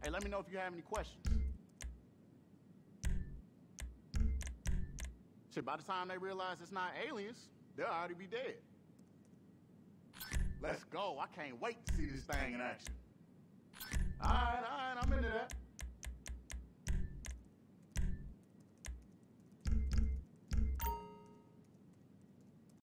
Hey, let me know if you have any questions. Shit, by the time they realize it's not aliens, they'll already be dead. Let's go. I can't wait to see this thing in action. All right, I'm into that.